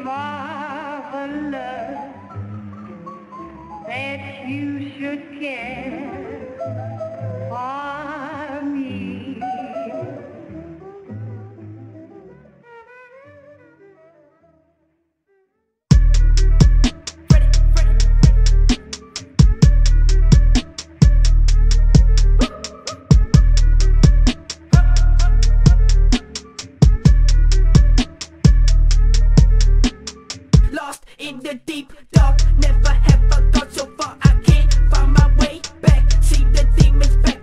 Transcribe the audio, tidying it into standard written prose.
marvelous that you should care for me. Lost in the deep dark, never have I got so far. I can't find my way back. See the demons back.